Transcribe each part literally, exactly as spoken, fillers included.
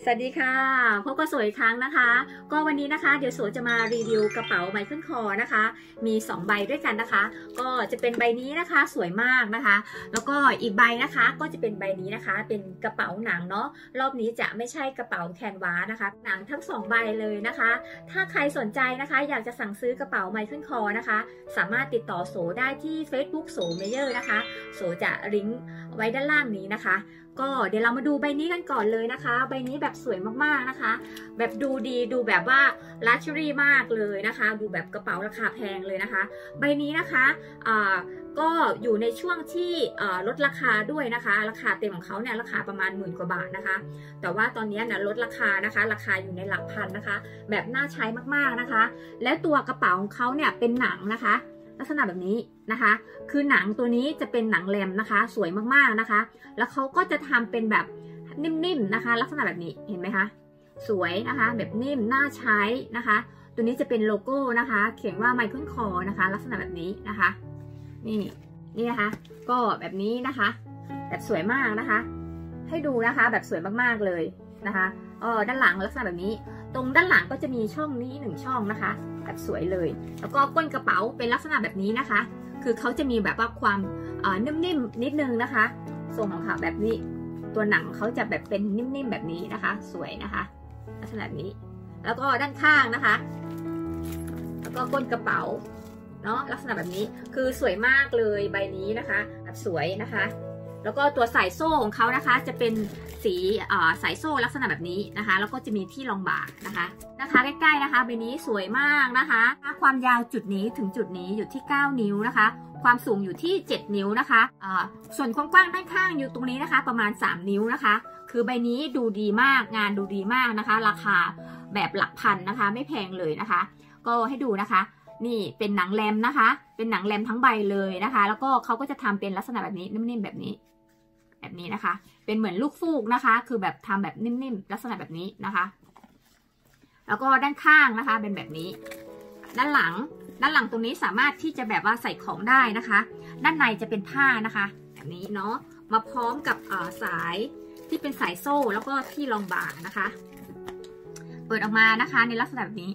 สวัสดีค่ะพบกับสวยอีกครั้งนะคะก็วันนี้นะคะเดี๋ยวสวยจะมารีวิวกระเป๋าไมเคิลคอร์นะคะมีสองใบด้วยกันนะคะก็จะเป็นใบนี้นะคะสวยมากนะคะแล้วก็อีกใบนะคะก็จะเป็นใบนี้นะคะเป็นกระเป๋าหนังเนาะรอบนี้จะไม่ใช่กระเป๋าแคนวาสนะคะหนังทั้งสองใบเลยนะคะถ้าใครสนใจนะคะอยากจะสั่งซื้อกระเป๋าไมเคิลคอร์นะคะสามารถติดต่อโสได้ที่ Facebook โสเมเยอร์นะคะโสจะลิงก์ไว้ด้านล่างนี้นะคะก็เดี๋ยวเรามาดูใบนี้กันก่อนเลยนะคะใบนี้แบบสวยมากๆนะคะแบบดูดีดูแบบว่าลักชัวรี่มากเลยนะคะดูแบบกระเป๋าราคาแพงเลยนะคะใบนี้นะคะอ่าก็อยู่ในช่วงที่ลดราคาด้วยนะคะราคาเต็มของเขาเนี่ยราคาประมาณหมื่นกว่าบาทนะคะแต่ว่าตอนนี้เนี่ยลดราคานะคะราคาอยู่ในหลักพันนะคะแบบน่าใช้มากๆนะคะแล้วตัวกระเป๋าของเขาเนี่ยเป็นหนังนะคะลักษณะแบบนี้นะคะคือหนังตัวนี้จะเป็นหนังแรมนะคะสวยมากๆนะคะแล้วเขาก็จะทำเป็นแบบนิ่มๆนะคะลักษณะแบบนี้เห็นไหมคะสวยนะคะแบบนิ่มน่าใช้นะคะตัวนี้จะเป็นโลโก้นะคะเขียนว่าไมเคิลคอร์นะคะลักษณะแบบนี้นะคะนี่นี่นะคะก็แบบนี้นะคะแบบสวยมากนะคะให้ดูนะคะแบบสวยมากๆเลยนะคะเออด้านหลังลักษณะแบบนี้ตรงด้านหลังก็จะมีช่องนี้หนึ่งช่องนะคะแบบสวยเลยแล้วก็ก้นกระเป๋าเป็นลักษณะแบบนี้นะคะคือเขาจะมีแบบว่าความนิ่มๆนิดนึงนะคะทรงของเขาแบบนี้ตัวหนังเขาจะแบบเป็นนิ่มๆแบบนี้นะคะสวยนะคะลักษณะนี้แล้วก็ด้านข้างนะคะแล้วก็ก้นกระเป๋าเนาะลักษณะแบบนี้คือสวยมากเลยใบนี้นะคะแบบสวยนะคะแล้วก็ตัวสายโซ่ของเขานะคะจะเป็นสีสายโซ่ลักษณะแบบนี้นะคะแล้วก็จะมีที่รองบ่านะคะนะคะใกล้ๆนะคะใบนี้สวยมากนะคะความยาวจุดนี้ถึงจุดนี้อยู่ที่เก้านิ้วนะคะความสูงอยู่ที่เจ็ดนิ้วนะคะส่วนความกว้างด้านข้างอยู่ตรงนี้นะคะประมาณสามนิ้วนะคะคือใบนี้ดูดีมากงานดูดีมากนะคะราคาแบบหลักพันนะคะไม่แพงเลยนะคะก็ให้ดูนะคะนี่เป็นหนังแรมนะคะเป็นหนังแรมทั้งใบเลยนะคะแล้วก็เขาก็จะทำเป็นลักษณะแบบนี้นิ่มๆแบบนี้แบบนี้นะคะเป็นเหมือนลูกฟูกนะคะคือแบบทำแบบนิ่มๆลักษณะแบบนี้นะคะแล้วก็ด้านข้างนะคะเป็นแบบนี้ด้านหลังด้านหลังตรงนี้สามารถที่จะแบบว่าใส่ของได้นะคะด้านในจะเป็นผ้านะคะแบบนี้เนาะมาพร้อมกับสายที่เป็นสายโซ่แล้วก็ที่รองบ่านะคะเปิดออกมานะคะในลักษณะแบบนี้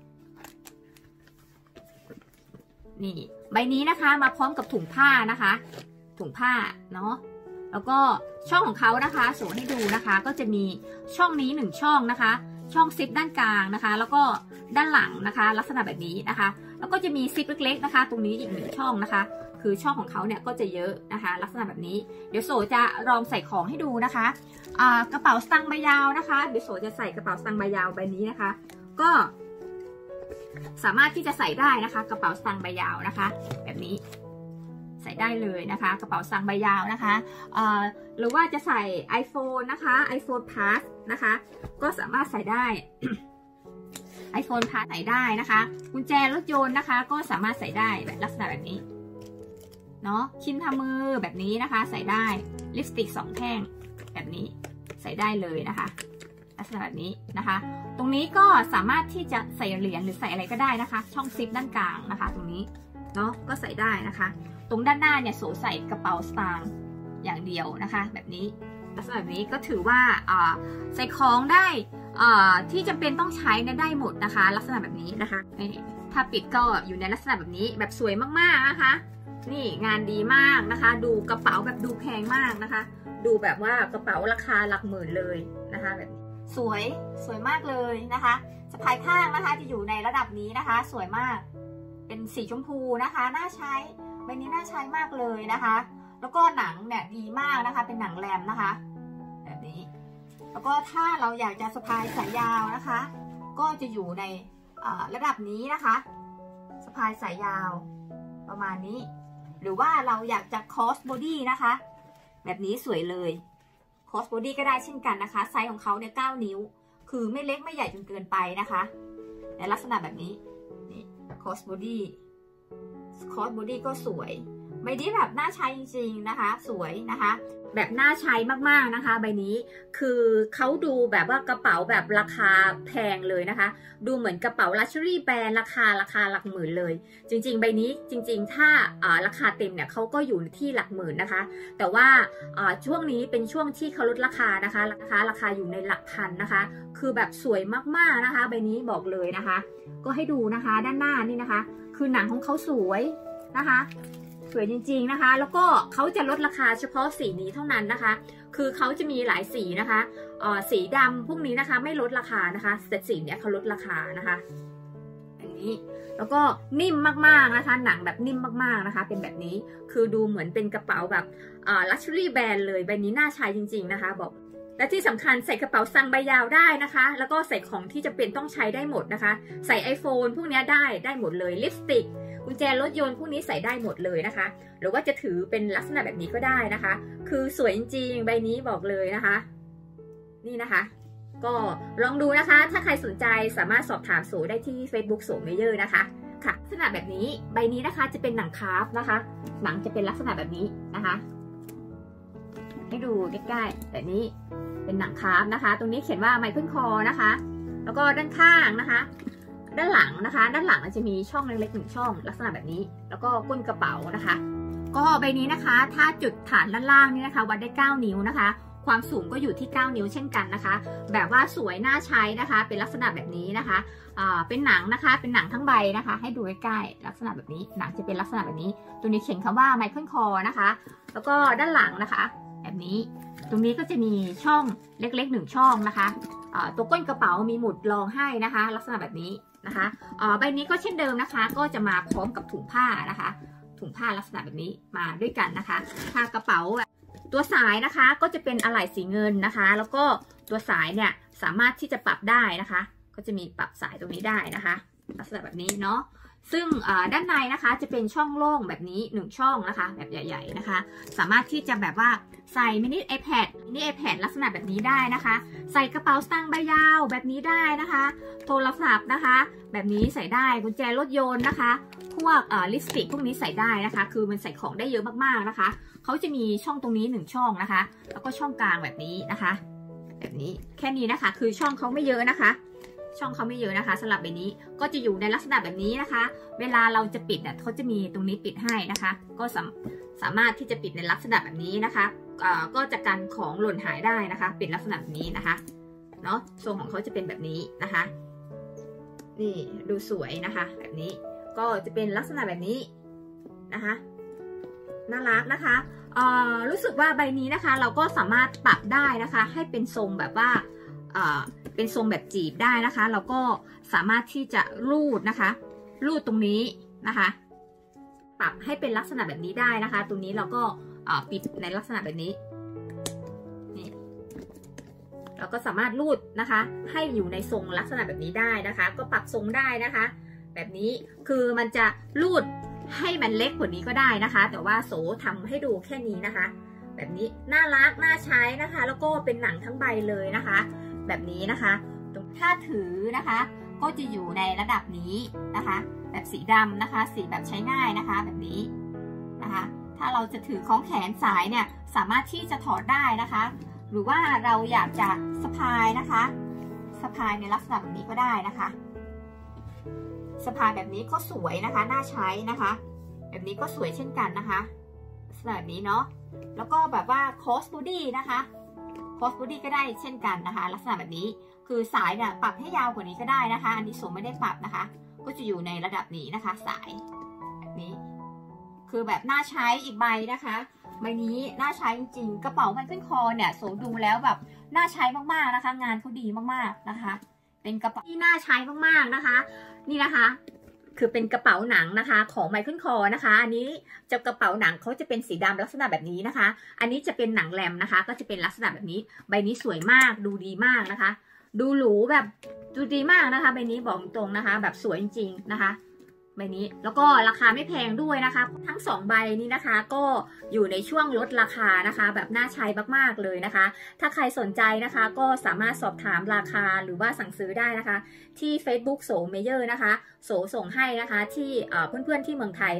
นี่ใบนี้นะคะมาพร้อมกับถุงผ้านะคะถุงผ้าเนาะแล้วก็ช่องของเขานะคะส่งให้ดูนะคะก็จะมีช่องนี้หนึ่งช่องนะคะช่องซิปด้านกลางนะคะแล้วก็ด้านหลังนะคะลักษณะแบบนี้นะคะแล้วก็จะมีซิปเล็กๆนะคะตรงนี้อีกหนึ่งช่องนะคะคือช่องของเขาเนี่ยก็จะเยอะนะคะลักษณะแบบนี้เดี๋ยวโสจะลองใส่ของให้ดูนะคะกระเป๋าสตางค์ใบยาวนะคะเดี๋ยวโสจะใส่กระเป๋าสตางค์ใบยาวใบนี้นะคะก็สามารถที่จะใส่ได้นะคะกระเป๋าสตางค์ใบยาวนะคะแบบนี้ใส่ได้เลยนะคะกระเป๋าสตางค์ใบยาวนะคะหรือว่าจะใส่ iPhone นะคะ iPhone Plus นะคะก็สามารถใส่ได้ iPhone Plus ใส่ได้นะคะกุญแจรถยนต์นะคะก็สามารถใส่ได้แบบลักษณะแบบนี้เนาะครีมทามือแบบนี้นะคะใส่ได้ลิปสติกสองแท่งแบบนี้ใส่ได้เลยนะคะลักษณะแบบนี้นะคะตรงนี้ก็สามารถที่จะใส่เหรียญหรือใส่อะไรก็ได้นะคะช่องซิปด้านกลางนะคะตรงนี้เนาะก็ใส่ได้นะคะตรงด้านหน้าเนี่ยโสใส่กระเป๋าสตางค์อย่างเดียวนะคะแบบนี้ลักษณะแบบนี้ก็ถือว่าใส่ของได้ที่จำเป็นต้องใช้ได้หมดนะคะลักษณะแบบนี้นะคะถ้าปิดก็อยู่ในลักษณะแบบนี้แบบสวยมากๆนะคะนี่งานดีมากนะคะดูกระเป๋าแบบดูแพงมากนะคะดูแบบว่ากระเป๋าราคาหลักหมื่นเลยนะคะแบบสวยสวยมากเลยนะคะสะพายข้างนะคะจะอยู่ในระดับนี้นะคะสวยมากเป็นสีชมพูนะคะน่าใช้ใบนี้น่าใช้มากเลยนะคะแล้วก็หนังเนี่ยดีมากนะคะเป็นหนังแรมนะคะแบบนี้แล้วก็ถ้าเราอยากจะสะพายสายยาวนะคะก็จะอยู่ในระดับนี้นะคะสะพายสายยาวประมาณนี้หรือว่าเราอยากจะคอสบอดี้นะคะแบบนี้สวยเลยคอสบอดี้ก็ได้เช่นกันนะคะไซส์ของเขาเนี่ยเก้านิ้วคือไม่เล็กไม่ใหญ่จนเกินไปนะคะในลักษณะแบบนี้นี่คอสบอดี้คอสบอดี้ก็สวยใบใบนี้แบบน่าใช้จริงๆนะคะสวยนะคะแบบน่าใช้มากๆนะคะใบนี้คือเขาดูแบบว่ากระเป๋าแบบราคาแพงเลยนะคะดูเหมือนกระเป๋า Luxury แบรนด์ราคาราคาหลักหมื่นเลยจริงๆใบนี้จริงๆถ้าราคาเต็มเนี่ยเขาก็อยู่ที่หลักหมื่นนะคะแต่ว่าช่วงนี้เป็นช่วงที่เขาลดราคานะคะราคาราคาอยู่ในหลักพันนะคะคือแบบสวยมากๆนะคะใบนี้บอกเลยนะคะก็ให้ดูนะคะด้านหน้านี่นะคะคือหนังของเขาสวยนะคะสวยจริงๆนะคะแล้วก็เขาจะลดราคาเฉพาะสีนี้เท่านั้นนะคะคือเขาจะมีหลายสีนะคะสีดำพวกนี้นะคะไม่ลดราคานะคะแต่สีเนี้ยเขาลดราคานะคะอย่างนี้แล้วก็นิ่มมากๆนะคะหนังแบบนิ่มมากๆนะคะเป็นแบบนี้คือดูเหมือนเป็นกระเป๋าแบบลักชัวรี่แบรนด์เลยใบนี้น่าใช้จริงๆนะคะบอกและที่สำคัญใส่กระเป๋าซังใบยาวได้นะคะแล้วก็ใส่ของที่จะเป็นต้องใช้ได้หมดนะคะใส่ iPhone พวกนี้ได้ได้หมดเลยลิปสติกกุญแจรถยนต์พวกนี้ใส่ได้หมดเลยนะคะหรือว่าจะถือเป็นลักษณะแบบนี้ก็ได้นะคะคือสวยจริงๆใบนี้บอกเลยนะคะนี่นะคะก็ลองดูนะคะถ้าใครสนใจสามารถสอบถามโสได้ที่ Facebook โสเมเยอร์นะคะค่ะลักษณะแบบนี้ใบนี้นะคะจะเป็นหนังคราฟนะคะหนังจะเป็นลักษณะแบบนี้นะคะให้ดูใกล้ๆแบบนี้เป็นหนังคราฟนะคะตรงนี้เขียนว่าไมเคิลคอร์นะคะแล้วก็ด้านข้างนะคะด้านหลังนะคะด้านหลังจะมีช่องเล็กๆหนึ่งช่องลักษณะแบบนี้แล้วก็ก้นกระเป๋านะคะก็ใบนี้นะคะถ้าจุดฐานด้านล่างนี่นะคะวัดได้เก้านิ้วนะคะความสูงก็อยู่ที่เก้านิ้วเช่นกันนะคะแบบว่าสวยน่าใช้นะคะเป็นลักษณะแบบนี้นะคะอ่าเป็นหนังนะคะเป็นหนังทั้งใบนะคะให้ดูใกล้ๆลักษณะแบบนี้หนังจะเป็นลักษณะแบบนี้ตัวนี้เขียนคำว่าไมเคิลคอร์นะคะแล้วก็ด้านหลังนะคะแบบนี้ตรงนี้ก็จะมีช่องเล็กๆหนึ่งช่องนะคะตัวก้นกระเป๋ามีหมุดรองให้นะคะลักษณะแบบนี้นะคะใบนี้ก็เช่นเดิมนะคะก็จะมาพร้อมกับถุงผ้านะคะถุงผ้าลักษณะแบบนี้มาด้วยกันนะคะถ้ากระเป๋าตัวสายนะคะก็จะเป็นอะไหล่สีเงินนะคะแล้วก็ตัวสายเนี่ยสามารถที่จะปรับได้นะคะก็จะมีปรับสายตรงนี้ได้นะคะลักษณะแบบนี้เนาะซึ่งด้านในนะคะจะเป็นช่องโล่งแบบนี้หนึ่งช่องนะคะแบบใหญ่ๆนะคะสามารถที่จะแบบว่าใส่มินิ iPad มินิ iPad ลักษณะแบบนี้ได้นะคะใส่กระเป๋าสตางค์ใบยาวแบบนี้ได้นะคะโทรศัพท์นะคะแบบนี้ใส่ได้กุญแจรถยนต์นะคะพวกลิปสติกพวกนี้ใส่ได้นะคะคือมันใส่ของได้เยอะมากๆนะคะเขาจะมีช่องตรงนี้หนึ่งช่องนะคะแล้วก็ช่องกลางแบบนี้นะคะแบบนี้แค่นี้นะคะคือช่องเขาไม่เยอะนะคะช่องเขาไม่เยอะนะคะสำหรับแบบนี้ก็จะอยู่ในลักษณะแบบนี้นะคะเวลาเราจะปิดเนี่ยเขาจะมีตรงนี้ปิดให้นะคะก็สาสามารถที่จะปิดในลักษณะแบบนี้นะคะก็จะกันของหล่นหายได้นะคะปิดลักษณะแบบนี้นะคะเนาะทรงของเขาจะเป็นแบบนี้นะคะนี่ดูสวยนะคะแบบนี้ก็จะเป็นลักษณะแบบนี้นะคะน่ารักนะคะรู้สึกว่าใบนี้นะคะเราก็สามารถปรับได้นะคะให้เป็นทรงแบบว่าเป็นทรงแบบจีบได้นะคะเราก็สามารถที่จะรูดนะคะรูดตรงนี้นะคะปรับให้เป็นลักษณะแบบนี้ได้นะคะตรงนี้เราก็ปิดในลักษณะแบบนี้นี่เราก็สามารถรูดนะคะให้อยู่ในทรงลักษณะแบบนี้ได้นะคะก็ปรับทรงได้นะคะแบบนี้คือมันจะรูดให้มันเล็กกว่านี้ก็ได้นะคะแต่ว่าโสทำให้ดูแค่นี้นะคะแบบนี้น่ารักน่าใช้นะคะแล้วก็เป็นหนังทั้งใบเลยนะคะแบบนี้นะคะถ้าถือนะคะก็จะอยู่ในระดับนี้นะคะแบบสีดำนะคะสีแบบใช้ง่ายนะคะแบบนี้นะคะถ้าเราจะถือของแขนสายเนี่ยสามารถที่จะถอดได้นะคะหรือว่าเราอยากจะสะพายนะคะสะพายในลักษณะแบบนี้ก็ได้นะคะสะพายแบบนี้ก็สวยนะคะน่าใช้นะคะแบบนี้ก็สวยเช่นกันนะคะลักษณะแบบนี้เนาะแล้วก็แบบว่าคอสบูดี้นะคะคอสบูดี้ก็ได้เช่นกันนะคะลักษณะแบบนี้คือสายเนี่ยปรับให้ยาวกว่านี้ก็ได้นะคะอันนี้โสไม่ได้ปรับนะคะก็จะอยู่ในระดับนี้นะคะสายแบบนี้คือแบบน่าใช้อีกใบนะคะใบนี้น่าใช้จริงๆกระเป๋าไมเคิลคอร์เนี่ยโสดูแล้วแบบน่าใช้มากๆนะคะงานเขาดีมากๆนะคะเป็นกระเป๋าที่น่าใช้มากๆนะคะนี่นะคะคือเป็นกระเป๋าหนังนะคะของไมเคิลคอร์นะคะอันนี้จะกระเป๋าหนังเขาจะเป็นสีดำลักษณะแบบนี้นะคะอันนี้จะเป็นหนังแรมนะคะก็จะเป็นลักษณะแบบนี้ใบนี้สวยมากดูดีมากนะคะดูหรูแบบดูดีมากนะคะใบนี้บอกตรงนะคะแบบสวยจริงๆนะคะใบนี้แล้วก็ราคาไม่แพงด้วยนะคะทั้งสองใบนี้นะคะก็อยู่ในช่วงลดราคานะคะแบบน่าใช้มากๆเลยนะคะถ้าใครสนใจนะคะก็สามารถสอบถามราคาหรือว่าสั่งซื้อได้นะคะที่ Facebook โสเมเยอร์นะคะโสส่งให้นะคะที่เพื่อนๆที่เมืองไทยนะคะ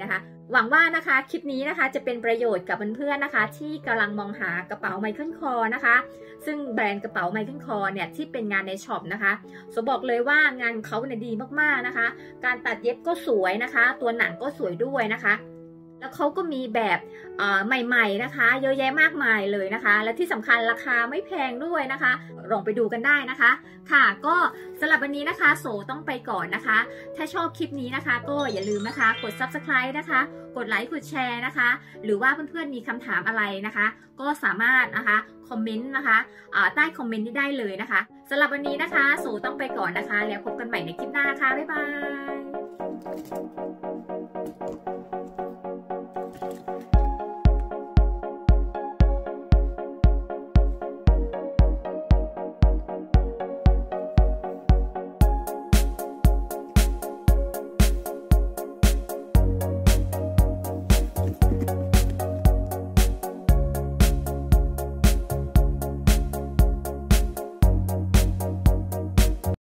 หวังว่านะคะคลิปนี้นะคะจะเป็นประโยชน์กับเพื่อนๆนะคะที่กำลังมองหากระเป๋าไมเคิลคอร์นะคะซึ่งแบรนด์กระเป๋าไมเคิลคอร์เนี่ยที่เป็นงานในช็อปนะคะโสบอกเลยว่างานเขาเนี่ยดีมากๆนะคะการตัดเย็บก็สวยนะคะตัวหนังก็สวยด้วยนะคะแล้วเขาก็มีแบบใหม่ๆนะคะเยอะแยะมากมายเลยนะคะและที่สำคัญราคาไม่แพงด้วยนะคะลองไปดูกันได้นะคะค่ะก็สำหรับวันนี้นะคะโสต้องไปก่อนนะคะถ้าชอบคลิปนี้นะคะก็อย่าลืมนะคะกด ซับสไครบ์ นะคะกดไลค์กดแชร์นะคะหรือว่าเพื่อนๆมีคำถามอะไรนะคะก็สามารถนะคะคอมเมนต์นะคะใต้คอมเมนต์นี้ได้เลยนะคะสำหรับวันนี้นะคะโสต้องไปก่อนนะคะแล้วพบกันใหม่ในคลิปหน้าค่ะบ๊ายบาย